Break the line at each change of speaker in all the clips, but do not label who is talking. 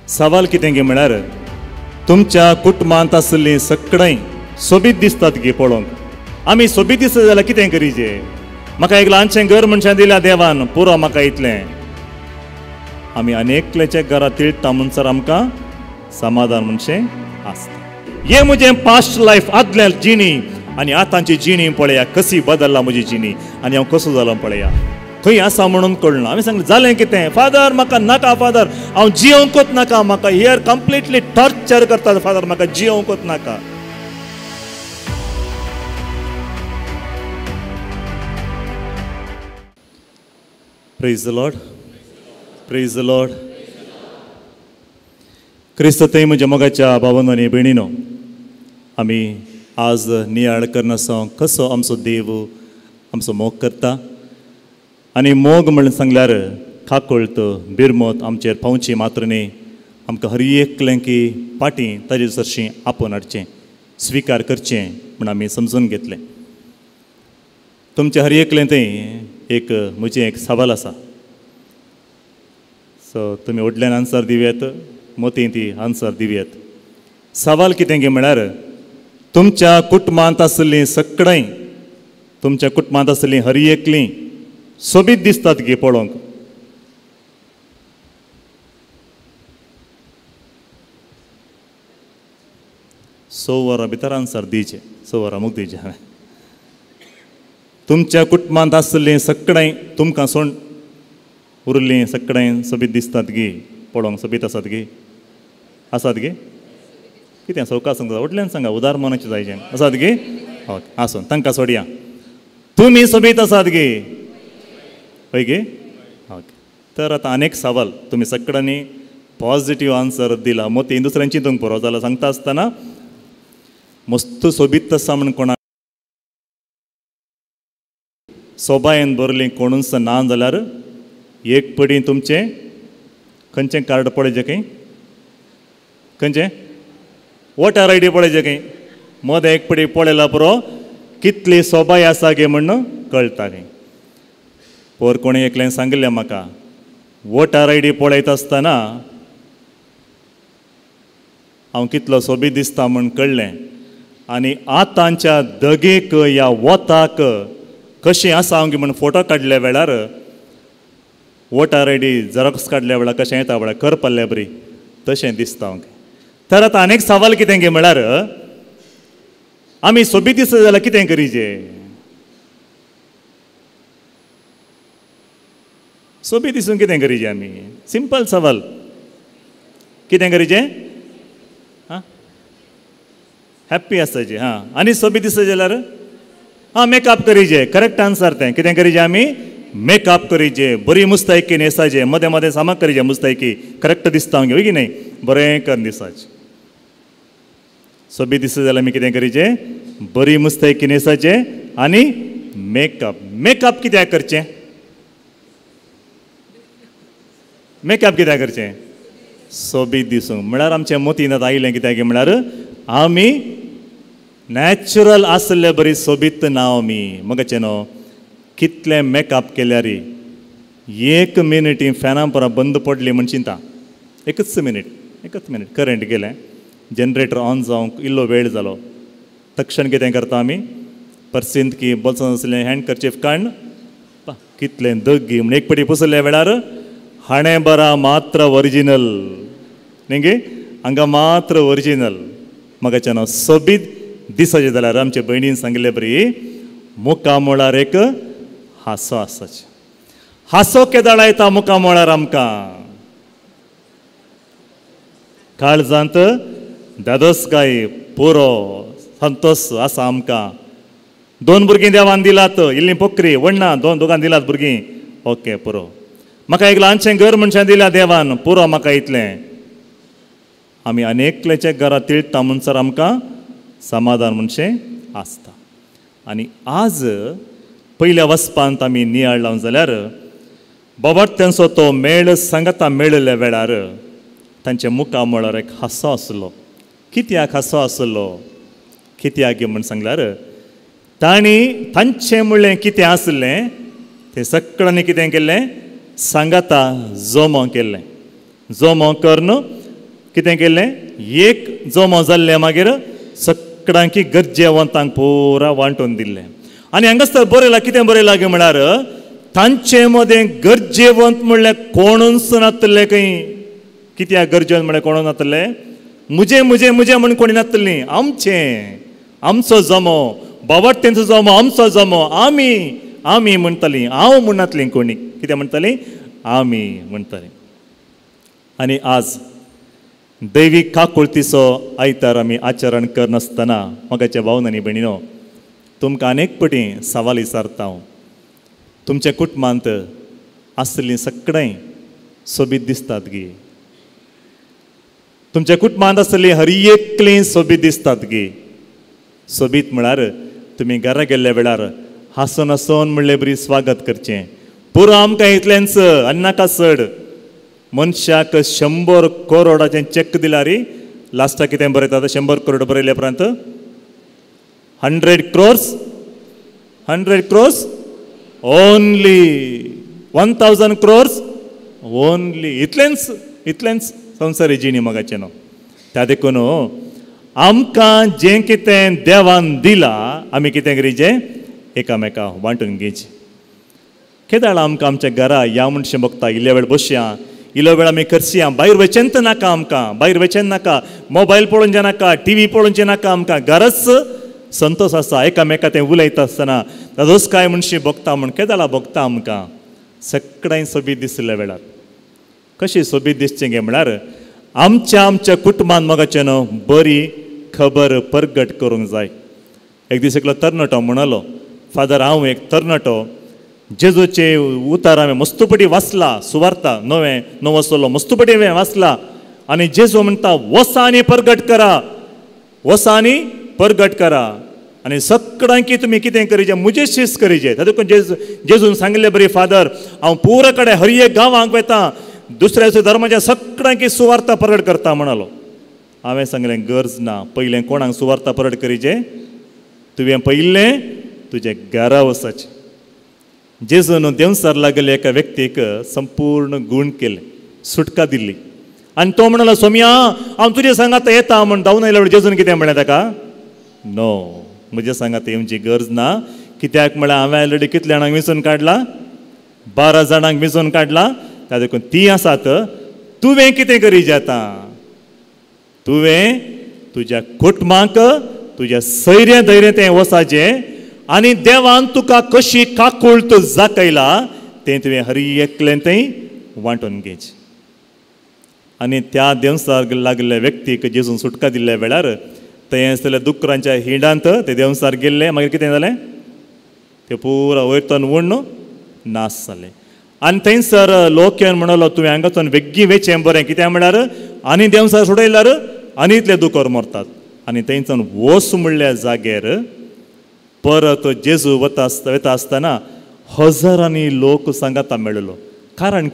सवाल कितें गे म्हळ्यार तुमच्या कुटुंबांत आसली सगळीं सोबीत दिसतात गे पळोवंक. आमी सोबीत दिसता जाल्यार कितें करीचें? म्हाका एक ल्हानशें घर मनशां दिल्या देवान, पुरो म्हाका इतलें. आमी अनेकलेच्या घरा तिळटा म्हणसर आमकां समाधान म्हणचें आसता. हे म्हजें पास्ट लायफ आदल्या जिणी आनी आतांची जिणी पळया कशी बदलला म्हजी जिणी आनी हांव कसो जालो पळया. खंय आसा म्हणून कळना. हांवें सांगलें जालें कितें? फादर म्हाका नाका फादर, हांव जियोंकूच नाका, म्हाका हियर कंप्लिटली टॉर्चर करता फादर, म्हाका जियोंकूच नाका. Praise the Lord, praise the Lord. क्रिस्ततय म्हज्या मोगाच्या भावांनो आनी भयणीनो, आमी आज नियाळ करनासो कसो आमचो देव आमचो मोग करता. आनी मोग म्हणून सांगल्यार खाकोळत बिरमत आमचेर पावची मात्र न्ही, आमकां हर एकलें की पाटी ताजे सरशीं आपोवन हाडचें, स्विकार करचें म्हूण आमी समजून घेतलें. तुमचें हर एकलें थंय एक म्हजें एक सवाल आसा. सो तुमी व्हडल्यान आन्सर दिव्यात, मोती ती आन्सर दिव्यात. सवाल कितें गे म्हळ्यार तुमच्या कुटुंबांत आसलीं सगळीं, तुमच्या कुटुंबांत आसलीं हर एकलीं सोबीत दिसतात गे पळोवंक. स वरां भितर आन्सर दिवचें, स वरां मुख दिवचें. हांवें तुमच्या कुटुंबांत आसलीं सगळीं तुमकां सोड उरलीं सगळीं सोबीत दिसतात गे पळोवंक. सोबीत आसात गे? आसात गे? कितें सवकास सांगता? व्हडल्यान सांगा, उदार मनाचें जायचें. आसात गे? ओके, आसून तांकां सोडया. तुमी सोबीत आसात गे? हय गे? ओके. तर आतां आनीक सवाल. तुमी सगळ्यांनी पॉझिटीव आन्सर दिला. मोती दुसऱ्यांची तुमकां पुरो जाल्यार सांगता आसतना मस्त सोबीत आसा म्हण कोणा सोबायेन बरलीं कोणूच ना जाल्यार एक पडी तुमचें खंयचें कार्ड पळयचें खंय? खंयचें? वोटर आय डी पळयचें खंय? मदें एक पडी पळयला पुरो कितली सोबाय आसा गे म्हणून कळटा खंय. पोर कोणी एकल्यान सांगलें म्हाका, वोटर आय डी पळयता आसतना हांव कितलो सोबीत दिसता म्हूण कळ्ळें. आनी आतांच्या दगेक या वोताक कशें आसा हांव म्हूण फोटो काडल्या वेळार वोटर आय डी झेरॉक्स काडल्या वेळार कशें येता वेळार कर पडल्या बरी तशें दिसता हांव. तर आतां आनीक सवाल कितें गे म्हळ्यार आमी सोबीत दिसता जाल्यार कितें करीचें? सोबीत दिसून कितें करीचें आमी? सिंपल सवाल. कितें करीचें? हां, हॅप्पी आसपाचें. हां, आनी सोबीत दिसता जाल्यार हां मेकअप करीचें. करेक्ट आन्सर तें. कितें करीचें आमी? मेकअप करीचें. बरी मुस्तायकी न्हेसाचें. मदें मदें सामाक करीचें मुस्तायकी. करेक्ट दिसता हांव की न्ही? बरें कर दिसाचें. सोबीत दिसता जाल्यार आमी कितें करीचें? बरी मुस्तायकी न्हेसाचें आनी मेकअप. मेकअप कित्याक करचें? मेकअप कित्याक करचें? सोबीत दिसूंक. म्हळ्यार आमच्या मोतीन आतां आयलें कित्याक म्हळ्यार आमी नॅचरल आसले बरी सोबीत ना आमी. मगाचें न्हू कितलें मेकअप केल्यार 1 मिनिटी फॅना परा बंद पडली म्हण चिंता. एकच मिनीट करंट गेलें, जनरेटर ऑन जावंक इल्लो वेळ जालो. तक्षण कितें करता आमी? पर्सींत की बोल्सांत आसलें हँड कर्चीफ काडून कितलें दग गी म्हण एक पटी पुसल्या वेळार हाणें बरा मात्र ओरिजिनल न्ही गे, हांगा मात्र ओरिजिनल. मगाच्या न्हू सोबीत दिसाचें जाल्यार आमचे भयणीन सांगले बरी मुखा म्हळ्यार एक हांसो आसाचें. हांसो केदाळ येता मुखा म्हळ्यार आमकां काळजांत दादोसकाय पुरो संतोष आसा आमकां. 2 भुरगीं देवान दिलात, इल्लीं पोकरी व्हडना दोगां दिलात भुरगीं. ओके पुरो. म्हाका एक ल्हानशें घर मनशां दिल्या देवान, पुरो म्हाका इतलें. आमी अनेकलेच्या घरा तिळटा म्हणसर आमकां समाधान म्हणचें आसता. आनी आज पयल्या वचपांत आमी नियाळ लावन जाल्यार बाबा त्यांचो तो मेळ सांगता मेळिल्ल्या वेळार तांच्या मुखा म्हळ्यार एक हांसो आसलो. कित्याक हांसो आसलो? कित्याक म्हण सांगल्यार तांचें म्हणलें कितें आसलें तें सगळ्यांनी कितें केलें? सांगता जोमो केल्लें. जोमो करून कितें केल्लें एक जमो जाल्ले मागीर सगळ्यांकी गरजेवंतांक पुरा वांटून दिल्लें आनी हांगासर बरयलां कितें बरयलां गे म्हळ्यार तांचे मदें गरजेवंत म्हणल्यार कोणूच नासले खंय कित्याक गरजेवंत म्हळ्यार कोण नासले मुजे मुजे मुजे म्हण कोणी नासलीं आमचें आमचो जमो बाबट तेंचो जमो आमचो जमो आमी आमी म्हणटालीं हांव म्हणनातलीं कोणी कितें म्हणटालीं आमी म्हणटालीं आनी आज दैवीक काकुळतीचो आयतार आमी आचरण करनासतना मोगाच्या भावन आनी भयणीनो तुमकां अनेक फावटी सवाल विचारता हांव तुमच्या कुटुंबांत आसलीं सगळीं सोबीत दिसतात गे तुमच्या कुटुंबांत आसलीं हर एकलीं सोबीत दिसतात गे सोबीत म्हळ्यार तुमी घरा गेल्ल्या वेळार हांसून हांसून म्हणलें बरी स्वागत करचें पुरो आमकां इतलेंच आनी नाका चड मनशाक 100 करोडाचें चेक दिला रे लास्टाक कितें बरयता 100 करोड बरयल्या उपरांत 100 crores ओनली 1000 crores ओनली इतलेंच संवसारी जिणी मोगाचें न्हू त्या देखून आमकां जें कितें देवान दिलां आमी कितें करीचें एकामेका वांटून घेवचें केदाळ आमकां आमच्या घरा या म्हणशें बघता इल्ल्या वेळ बसया इल्लो वेळ आमी करया भायर वचेंच नाका आमकां भायर वचें नाका मोबायल पळोवचें नाका टीव्ही पळोवचें नाका आमकां घरच संतोश आसा एकामेका तें उलयता आसतना ताजोच कांय म्हणशी बघता म्हण केदाळा बघता आमकां सगळ्यांक सोबीत दिसल्या वेळार कशी सोबीत दिसचें गे म्हळ्यार आमच्या कुटुंबांत मोगाचें न्हू बरी खबर परगट करूंक जाय एक दीस एकलो तरणाटो म्हणलो फादर हांव एक तरणाटो जेजूचे उतार हांवें मस्तुपटी वाचला सुवार्ता नवो असलो मस्तुपटी हांवें वाचला आनी जेजू म्हणटा वसा आनी परगट करा वसा आनी परगट करा आनी सगळ्यांकी तुमी कितें करीचें मुजे शिस्त करीचें तातूंत जेजून सांगिल्लें बरी फादर हांव पुरा कडेन हर एक गांवांक वता दुसऱ्या धर्माच्या सगळ्यांकी सुवार्ता परगट करता म्हणलो हांवें सांगलें गरज ना पयलें कोणाक सुवार्ता परगट करीचें तुवें पयलें तुजे घरा वचाचें जेजून देंवचार लागले एका व्यक्तीक संपूर्ण गुण केले सुटका दिल्ली आनी तो म्हणलो सोम्या हांव तुजे सांगात येता म्हण धांवन आयल्या जेजून कितें म्हणलें ताका नो म्हज्या सांगात येवची गरज ना कित्याक म्हळ्यार हांवें ऑलरेडी कितले जाणांक विंचून काडला 12 जाणांक विंचून काडला त्या देखून ती आसात तुवें कितें करीचें आतां तुवें तुज्या कुटुंबाक तुज्या सैर्य धैर्य तें वचाचें आनी देवान तुका कशी काकुळट जाकयला तें तुवें हर एकलें तें वांटून घेवचें आनी त्या देंवचार लागलेल्या व्यक्तीक जेजून सुटका दिल्ल्या वेळार थंय आसलेल्या दुकरांच्या हिंडांत ते देंवचार गेल्ले मागीर कितें जालें तें पुरा वयरतोन उण्ण नाश जालें आनी थंयसर लोक येवन म्हणलो तुवें हांगासून बेग्गी वेचें बरें कित्याक म्हळ्यार आनी देंवचार सोडयल्यार आनी इतले दुकर मरतात आनी थंयच्यान वस म्हणल्या जाग्यार परत जेजू वता आसतना हजारांनी लोक सांगाता मेळ्ळलो कारण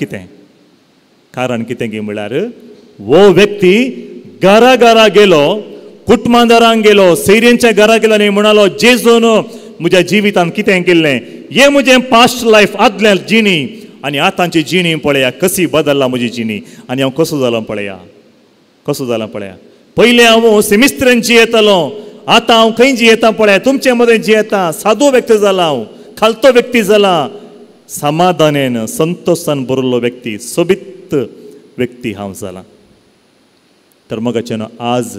कितें गे म्हळ्यार वो व्यक्ती घरा घरा गेलो कुटुंबादारांक गेलो सैर्यांच्या घरा गेलो आनी म्हणलो जेजून म्हज्या जिवितांत कितें केल्लें हें म्हजें पास्ट लायफ आदल्या जिणी आनी आतांची जिणी पळया कशी बदल्ला म्हजी जिणी आनी हांव कसो जालो पळया पयलीं हांव सेमिस्त्रेन जियेतालो आतां हांव खंय जियेता पळया तुमचे मदें जियेता सादो व्यक्ती जाला हांव खालतो व्यक्ती जाला समाधानेन संतोशान भरिल्लो व्यक्ती सोबीत व्यक्ती हांव जाला तर मोगाचें आज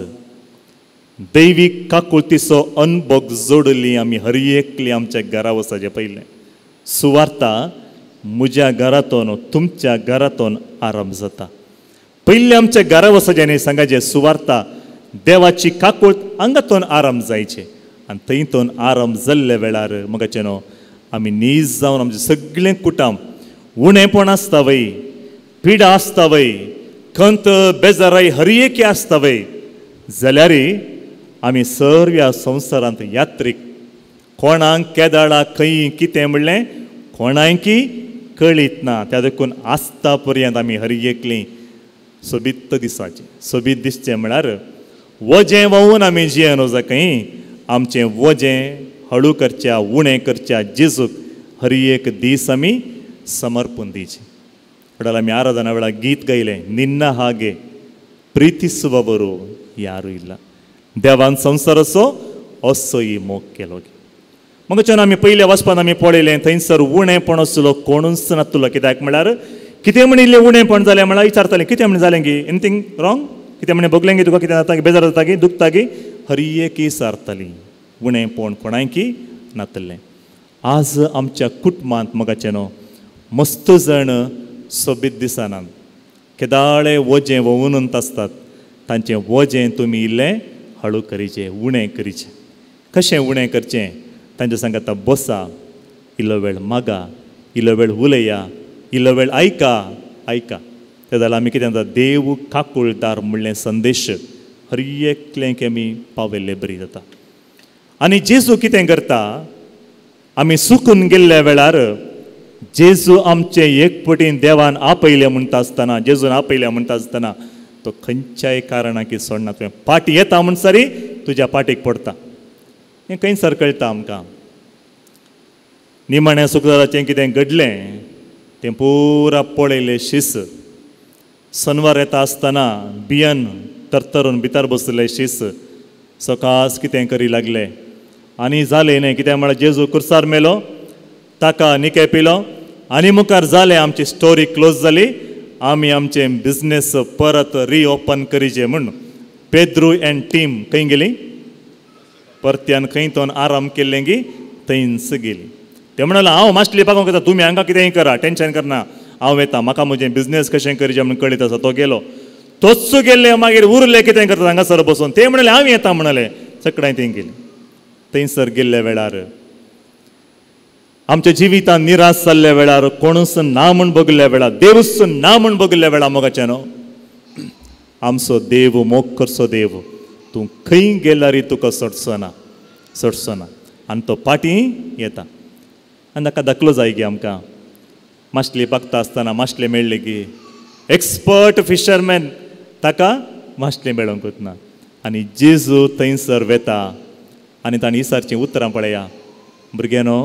दैवीक काकुळतीचो अनुभव जोडली आमी हर एकली आमच्या घरा वचाचें पयलें सुवार्ता म्हज्या घरांतून तुमच्या घरांतून आरंभ जाता पयलीं आमच्या घरा वचाचें आनी सांगाचें सुवार्ता देवाची काकुळट हांगातून आरंभ जायचें आनी थंयतून आरंभ जाल्ल्या वेळार मोगाचें न्हू आमी नीज जावन आमचें सगळें कुटुंब उणेपण आसता वय पिडा आसता वय खंत बेजाराय हर एकी आसता वय जाल्यार आमी सर्व संवसारांत यात्रीक कोणाक केदाळा खंय कितें म्हणलें कोणायकी कळीत ना त्या देखून आसता पर्यंत आमी हर एकलीं सोबीत दिसाचें सोबीत दिसचें म्हळ्यार वजें वाहून आमी जियेन वचकय आमचें वजें हळू करच्या उणें करच्या जेजूक हर एक दीस आमी समर्पण दिवचें म्हणल्यार आमी आराधना वेळार गीत गायलें निन्ना हागे ಪ್ರೀತಿಸುವವರು ಯಾರೂ ಇಲ್ಲ. देवान संसार असो असो ही मोग केलो. मग आमी पयले वचपान आमी पळयलें थंयसर उणेपण आसलो कोणूच नासलो. कित्याक म्हळ्यार कितें म्हण इल्लें उणेपण जालें म्हळ्यार विचारतालें कितें म्हण जालें गी एनीथींग रॉंग कितें म्हणे भोगलें गी तुका कितें जाता गी बेजार जाता गी दुखता गी हर एक सारताली. उणेपण कोणायकी नातलें. आज आमच्या कुटुंबांत मगाचे न्हू मस्त जण सोबीत दिसनात. केदाळे वजें वोवूनच आसतात. तांचें वजें तुमी इल्लें हळू करीचें उणें करीचें. कशें उणें करचें तांचे सांगता बसा इल्लो वेळ मागा इल्लो वेळ उलया इल्लो वेळ आयका आयका. ते जाल्यार आमी कितें जाता देव काकुळदार म्हणलें संदेश हर एकलें आमी पावयल्लें बरी जाता. आनी जेजू कितें करता आमी सुकून गेल्ल्या वेळार जेजू आमचे एकपटीन देवान आपयले म्हणटा आसतना जेजून आपयले म्हणटा आसतना तो खंयच्याय कारणाकी सोडना. तुवें पाटी येता म्हण सरी तुज्या पाटीक पडटा. हें खंयसर कळटा आमकां. निमाण्या सुकदाराचें कितें घडलें तें पुरा पळयलें शीस. शनवार येता आसतना बियन तरतरून भितर बसलें शीस. सकाळच कितें करी लागलें आनी जालें न्हय कित्याक म्हळ्यार जेजू कुर्सार मेलो ताका निके पिलो आनी मुखार जालें आमची स्टोरी क्लोज जाली. आमी आमचें बिझनेस परत रिओपन करीचें म्हूण पेद्रू एंड टीम खंय गेली परत्यान खंय तो आराम केल्लें गी थंयच गेली. ते म्हणलें हांव माश्टली पागोवंक येता तुमी हांगा कितेंय करा टेंशन करना हांव येता म्हाका म्हजें बिझनेस कशें करचें म्हूण कळीत आसा. तो गेलो तोच गेल्ले मागीर उरले कितें करता हांगासर बसून. ते म्हणलें हांव येता म्हणलें सगळ्यां थंय गेली. थंयसर गेल्ल्या वेळार आमच्या जिवितांत निराश जाल्ल्या वेळार कोणूच ना म्हूण बगल्ल्या वेळार देवूच ना म्हूण बगल्ल्या वेळार मोगाचें न्हू आमचो देव मोग करचो देव तूं खंय गेल्यारय तुका सोडचो ना सोडचो ना. आनी तो फाटीं येता. आनी ताका दाखलो जाय गी आमकां. माश्टली पागता आसतना माश्टले मेळ्ळे गी एक्सपर्ट फिशरमॅन ताका माश्टलें मेळोंक वचना. आनी जेजू थंयसर वेता आनी ताणें इसारचीं उतरां पळया भुरग्यानो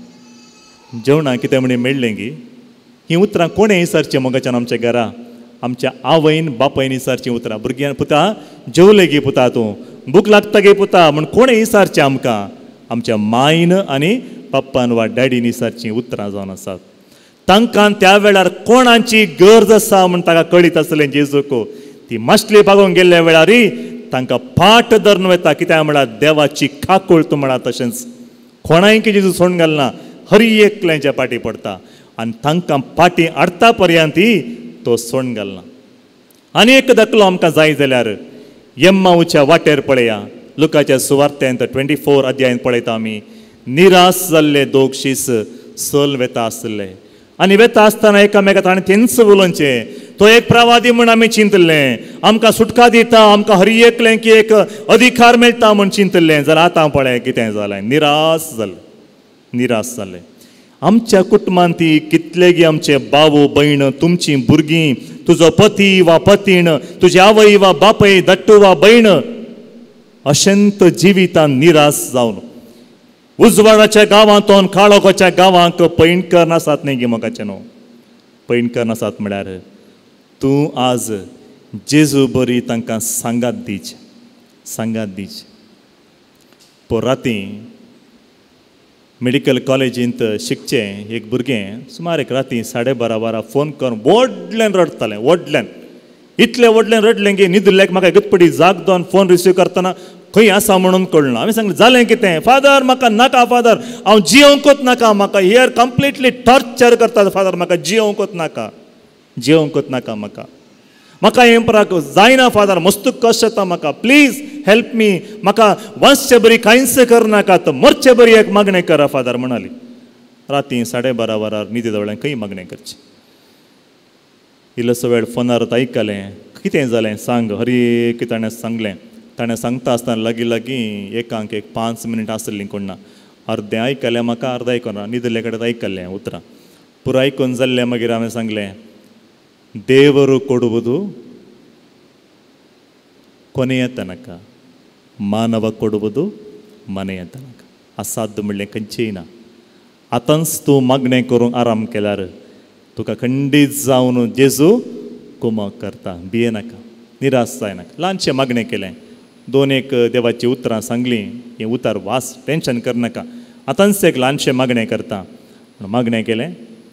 जेवणां कितें म्हणे मेळ्ळें गी हीं उतरां कोणें इसारचीं मोगाच्यान आमच्या घरा आमच्या आवयन बापायन इसारचीं उतरां. भुरग्यान पुता जेवले गी पुता तूं भूक लागता गे पुता म्हूण कोणें इसारचें आमकां आमच्या मायन आनी पप्पान वा डॅडीन इसारचीं उतरां जावन आसात. तांकां त्या वेळार कोणाची गरज आसा म्हूण ताका कळीत आसलें जेजूक. ती माश्टली पागोवंक गेल्ल्या वेळारय तांकां फाट धरून वेता. कित्याक म्हळ्यार देवाची काकूळ तूं म्हळ्यार तशेंच कोणायकी जेजू सोडून घालना हर एकल्याच्या पाटी पडटा आनी तांकां पाटी हाडटा पर्यंतय तो सोडून घालना. आनी एक दाखलो आमकां जाय जाल्यार येम्माऊच्या वाटेर पळया लुकाच्या सुवार्थेंत 24 अध्यायांत पळयता आमी निराश जाल्ले दोग शीस सल वेता आसले आनी वेता आसतना एकामेकाक ताणें तेंच उलोवचें. तो एक प्रवादी म्हूण आमी चिंतलें आमकां सुटका दिता आमकां हर एकलें की एक अधिकार मेळटा म्हूण चिंतलें जाल्यार आतां पळय कितें जालें निराश जालें निराश जालें. आमच्या कुटुंबांत कितले गी आमचे बावो भयण तुमचीं भुरगीं तुजो पती वा पतीण तुजी आवय वा बापय धाकटू वा भयण अशेंत जिवितांत निराश जावन उजवाडाच्या गांवांतून काळोखाच्या गांवांक पैणकर नासात न्ही गे मोगाचें न्हू. पैणकर नासात म्हळ्यार तूं आज जेजू बरी तांकां सांगात दीच सांगात दीच. पो रातीं मेडिकल कॉलेजींत शिकचें एक भुरगें सुमार एक रातीं 12:30 फोन करून व्हडल्यान रडतालें व्हडल्यान इतलें व्हडल्यान रडलें की न्हिदल्याक म्हाका गतपडी जाग दोन फोन रिसीव करतना खंय आसा म्हणून कळना. हांवें सांगलें जालें कितें फादर म्हाका नाका फादर हांव जियोंकूच नाका म्हाका हियर कंप्लिटली टॉर्चर करता फादर म्हाका जियोंकूच नाका जियोंकूच नाका म्हाका म्हाका हें पराक जायना फादर मस्त कश्ट येता म्हाका प्लीज हेल्प मी म्हाका वंशचे बरी कांयच करनाका तर मरचे बरी एक मागणें करा फादर म्हणाली. रातीं 12:30 न्हिदे जवळ्यान खंय मागणें करचें. इल्लोसो वेळ फोनार आयकलें कितें जालें सांग हरी की ताणें सांगलें. ताणें सांगता आसतना लागीं लागीं एकांक एक 5 मिनट आसलीं कोण ना. अर्दें आयकलें म्हाका अर्दें आयकना न्हिदले कडेन आयकलें उतरां पुरो आयकून जाल्लें मागीर हांवें सांगलें ದೇವರು ಕೊಡುವುದು ಕೊನೆಯ ತನಕ ಮಾನವ ಕೊಡುವುದು ಮನೆಯ ತನಕ असाध्य म्हणलें खंयचेय ना. आतांच तूं मागणें करूंक आराम केल्यार तुका खंडीत जावन जेजू कुमक करता. भिये नाका निराश जायनाका. ल्हानशें मागणें केलें, 2 देवाची उतरां सांगलीं, हें उतार वास, टेन्शन करनाका. आतांच एक ल्हानशें मागणें करता. मागणें केलें.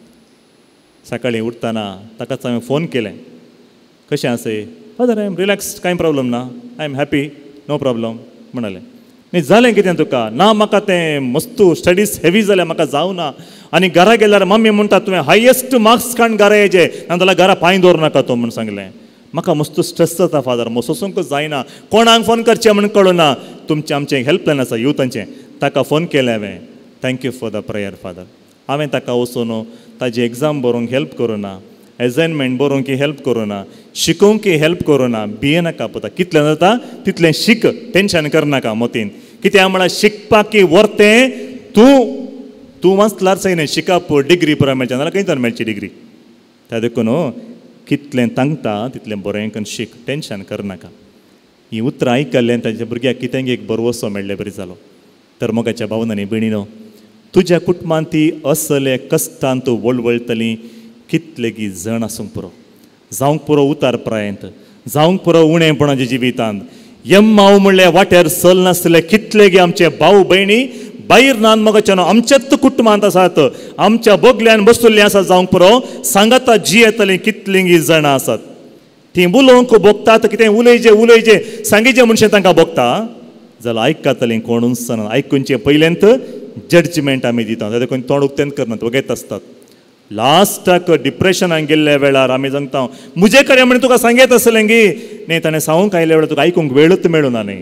सकाळीं उठतना ताकाच हांवें फोन केलें. कशें आसा? फादर आय एम रिलॅक्स्ड, कांय प्रॉब्लम ना, I am happy, no problem म्हणलें. न्ही जालें कितें तुका? ना म्हाका तें मस्तू स्टडीज हेवी जाल्यार म्हाका जावना. आनी घरा गेल्यार मम्मी म्हणटा तुवें हायेस्ट मार्क्स काडून घरा येजे, नाजाल्यार घरा पांय दवरनाका तो म्हूण सांगलें. म्हाका मस्तू स्ट्रेस जाता फादर, सोंसूंक जायना, कोणाक फोन करचें म्हणून कळना. तुमचें आमचें हेल्पलायन आसा युथांचें, ताका फोन केलें हांवें. Thank you for the prayer father. हांवें ताका वचून ताजी एग्जाम बरोवंक हेल्प करूना, एसायनमेंट बरोवंक हेल्प करूना, शिकोवंक हेल्प करूना. भिये नाका पता, कितलें जाता तितलें शिक, टेन्शन करनाका मोतीन. कित्याक म्हळ्यार शिकपाक वर्तें तूं वाचल्यार जायना, शिकप डिग्री पुराय मेळचे नाजाल्यार खंय तर मेळची डिग्री. त्या देखून कितलें तांगता तितलें बरें करून शिक, टेन्शन करनाका. ही उतरां आयकल्लें ताच्या भुरग्याक कितें एक बरो वसो मेळ्ळें बरें जालो. तर मोगाच्या भावनांनी भयणीनो, तुज्या कुटुंबांत ती असले कश्टांत तूं वळवळटलीं, कितलें जण आसूंक पुरो, जावंक पुरो उतार प्रायंत, जावंक पुरो उणेपणाच्या जिवितांत. यम्माव म्हणलें वाट्यार सल नासले कितले आमचे भाऊ भयणी भायर नान मोगाच्या आमच्याच कुटुंबांत आसात, आमच्या बोगल्यान बसुल्लीं आसा. जावंक पुरो सांगाता जी येतलीं कितलीं जाणां आसात. तीं उलोवंक बोगतात, कितें उलयजे सांगिजे मनशां तांकां बोगता जाल्यार आयकतालीं कोणूच ना. आयकूनचें पयलेंत जडजमेंट आमी दितात, ताका देखून तोंड उक्तेंत करनात, वगेत आसतात. लास्टाक डिप्रेशनाक गेल्ल्या वेळार आमी सांगता मुजे कडेन म्हणून तुका सांगीत आसलें गी न्ही, ताणें सांगूंक आयल्या वेळार तुका आयकूंक वेळूच मेळूना न्ही.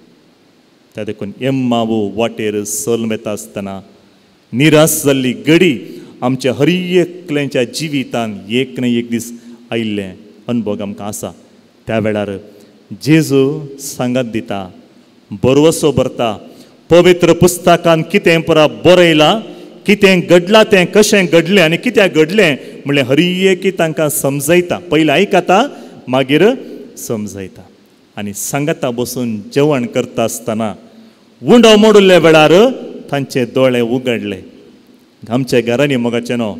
त्या देखून एम्मावो वाटेर सल वेता आसतना निराश जाल्ली घडी आमच्या हर एकल्याच्या जिवितांत एक न्ही एक दीस आयिल्लें अनुभव आमकां आसा. त्या वेळार जेजू सांगात दिता, बरवसो भरता, पवित्र पुस्तकांत कितें पुरा बरयलां, कितें घडलां तें कशें घडलें आनी कित्याक घडलें म्हणलें हर एकी तांकां समजयता. पयलीं आयकता मागीर समजयता. आनी सांगाता बसून जेवण करता आसतना उंडो मोडुल्ल्या वेळार तांचे दोळे उगडले. आमच्या घरांनी मोगाचें न्हू,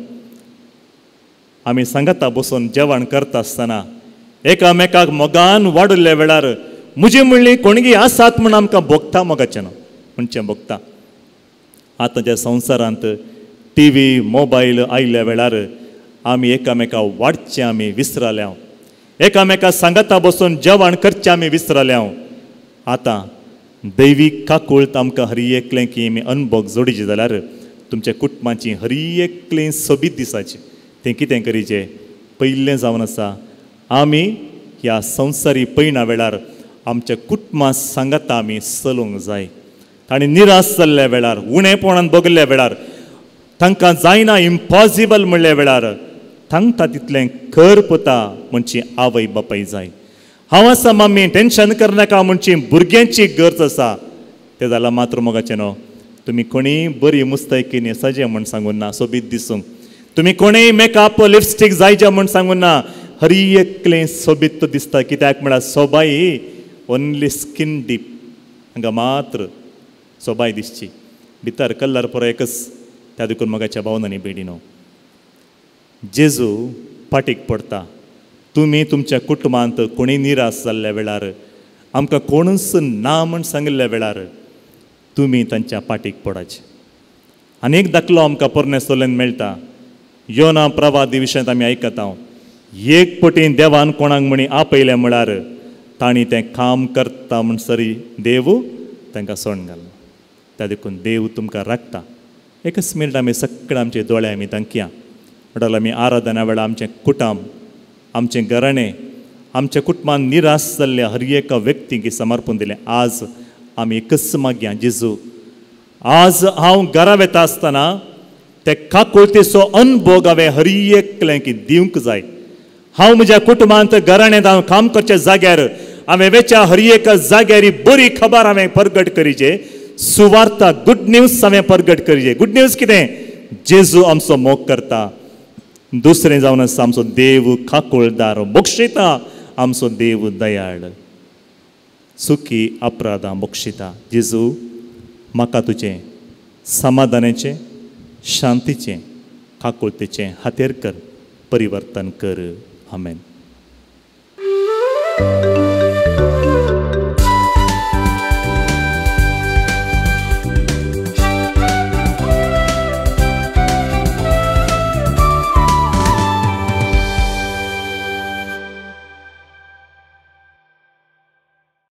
आमी सांगाता बसून जेवण करता आसतना एकामेकाक मोगान वाडुल्ल्या वेळार म्हजी म्हणली कोणगी आसात म्हूण आमकां भोगता मोगाचें न्हू, म्हणचें भोगता. आतांच्या संवसारांत टीव्ही मोबायल आयिल्ल्या वेळार आमी एकामेकाक वाडचें आमी विसरल्या, एकामेका सांगाता बसून जेवण करचें आमी विसरल्या. आतां दैवीक काकूळट आमकां हर एकलें की आमी अनुभव जोडिचे जाल्यार तुमच्या कुटुंबाची हर एकलें सोबीत दिसाचें तें कितें करीचें. पयलें जावन आसा आमी ह्या संवसारी पयणा वेळार आमच्या कुटुंबां सांगाता आमी चलोवंक जाय. ताणें निराश जाल्ल्या वेळार, उणेपणान बगल्ल्या वेळार, तांकां जायना इम्पॉसिबल म्हणल्या वेळार तांकां तितलें कर पोता म्हणची आवय बापाय जाय. हांव आसा मम्मी टेन्शन करनाका म्हणची भुरग्यांची गरज आसा. तें जाल्यार मात्र मोगाचें न्हू, तुमी कोणीय बरी मुस्तायकीन सजे म्हण सांगून ना, सोबीत दिसूंक तुमी कोणेय मेकअप लिपस्टीक जायचे म्हण सांगून ना, हर एकलें सोबीत दिसता. कित्याक म्हळ्यार सोबाय ओन्ली स्कीन डीप, हांगा मात्र सोबाय दिसची, भितर कलर पुरो एकच. त्या देखून मोगाच्या भावनांनी बेडीनो जेजू पाटीक पडटा. तुमी तुमच्या कुटुंबांत कोणी निराश जाल्ल्या वेळार, आमकां कोणूच ना म्हण सांगिल्ल्या वेळार तुमी तांच्या पाटीक पडाचे. आनीक दाखलो आमकां परमेसोलेन मेळटा. योना प्रवादी विशयांत आमी आयकता, एक पटीन देवान कोणाक म्हणी आपयलें म्हळ्यार तांणी तें काम करता म्हण सरी देव तांकां सोण घालना. त्या देखून देव तुमकां राखता. एकच मिनट आमी सगळे आमचे दोळे आमी धांकया. म्हणटल्यार आमी आराधना वेळार आमचें कुटुंब, आमचें घराणें, आमच्या कुटुंबान निराश जाल्ल्या हर एका व्यक्तीक समर्पण दिलें. आज आमी एकच मागया, जेजू आज हांव घरा वेता आसतना ते काकुळतेचो अनुभव हांवें हर एकलें की दिवंक जाय. हांव म्हज्या कुटुंबांत घराण्यांत हांव काम करच्या जाग्यार हांवें वेच्या हर एका जाग्यार बरी खबर हांवें प्रगट करीचे. सुवार्ता गुड न्यूज हांवें प्रगट करीचे. गुड न्यूज कितें? जेजू आमचो मोग करता. दुसरें जावन आसा आमचो देव काकुळदार, मोक्षिता आमचो देव दयाळ, सुखी अपराधां मोक्षिता. जेजू म्हाका तुजें समाधानाचें, शांतीचें, काकुळतेचें हातेर कर, परिवर्तन कर. आमेन.